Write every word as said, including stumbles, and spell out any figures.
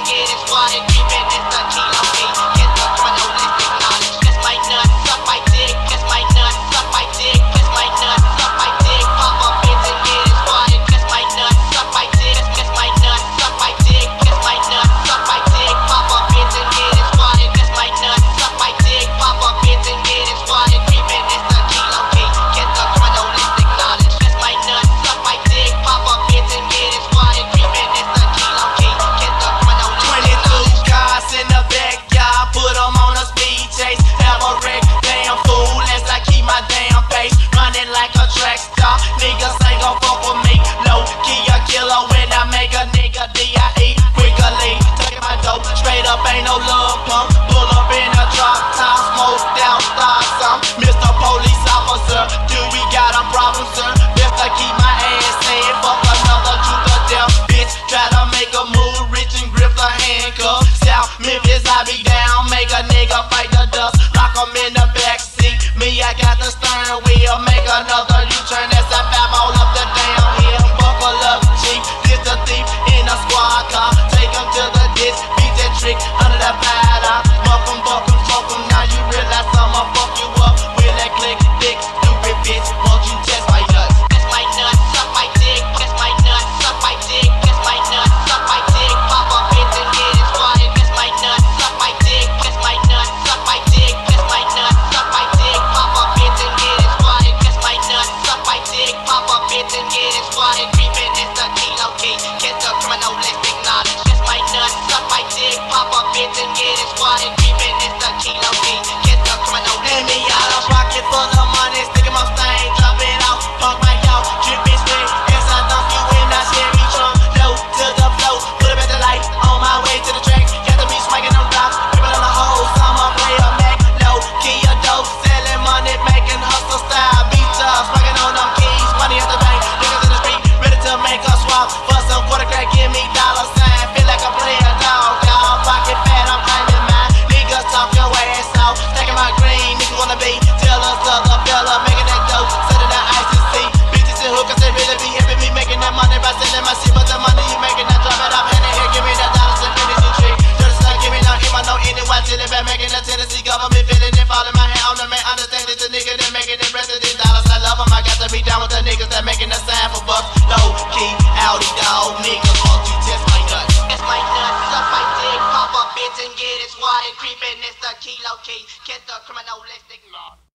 get it swatted, creeping, it's the kilo key. Get the chronologic knowledge. Kiss my nuts, suck my dick. Kiss my nuts, suck my dick. Kiss my nuts, suck my dick. Pop up bitch and get it swatted. Kiss my nuts, suck my dick. Kiss my nuts, suck my dick. Kiss my nuts, suck my dick. Pop up bitch and get it swatted. Kiss my nuts, suck my dick. Pop up bitch and get it swatted. Creeping, it's the kilo key. Get the chronologic knowledge. Kiss my nuts, suck my dick. Pop up bitch and get it swatted. Creeping, it's the kilo key. Get the chronologic twenty-two cars in the backyard, put them on a speed chase. Have a wreck, damn fool, as I keep my damn pace. Running like a track star, niggas ain't gon' fuck with me. Low key a killer when I make a nigga D I E quickly. Taking my dope, straight up ain't no love pump. Pull up in a drop top, smoke down, start some. Mister Police Officer, do we got a problem, sir? Best I keep my ass in, fuck another to the death, bitch. Try to make a move, rich and grip the handcuff. South Memphis, I be down, make a nigga fight the dust. Lock 'em in the backseat, me I got the steering wheel. Make another U-turn, that's a fab all up the damn hill. Buckle up, G, this the thief in a squad car. Take 'em to the ditch, beat that trick under the paddock. Buck 'em, buck 'em, smoke 'em, now you realize I'ma fuck you up. With that click, dick, stupid bitch, won't you test my nuts? Kiss my nuts, suck my dick. Kiss my nuts, suck my dick. Kiss my nuts, suck my dick. Pop up bitch and get it swatted. Kiss my nuts, suck my dick. Kiss my nuts, suck my dick. Kiss my nuts, suck my dick. Pop up bitch and get it swatted. Kiss my nuts, suck my dick. Pop up bitch and get it swatted. Creeping, it's the kilo key. Get the chronologic knowledge. Kiss my nuts, suck my dick. Pop up bitch and get it swatted. Creeping, it's the kilo key. Get the chronologic. Hand me out a pocket full of money, sticking my stain, drop it out, fuck my yacht, dripping straight, as I dump you in that Chevy trunk, low to the flow, put up at the light, on my way to the track, got the beach swinging on rocks, people on the hoes, I'ma play a Mac, low key a dope, selling money, making hustle style, beat up, swinging on them keys, money at the bank, niggas in the street, ready to make a swap, for some quarter crack, give me dollar sign, feel like I'm playing dog, y'all, pocket fat, I'm claiming mine, niggas talk your ass off, taking my green, niggas wanna be, tell us other fella, making that dope, setting that ice to see, bitches and hookers, they really be helping me, making that money by selling my shit, but the money you making, I drop it up, hand in here, give me that dollars and finish the trick, dirty stuff, give me no him, I know anyone, till it back, making that Tennessee government, feeling it, falling my hand on the man, understand it's a nigga that making the rest of these dollars, I love them, I got to be down with the niggas that making the sign for bucks, low key, Audi dog, niggas, won't you test my nuts? Kiss my nuts, suck my dick. Pop up bitch and get it swatted. Creeping, it's the kilo key. Get the chronologic knowledge.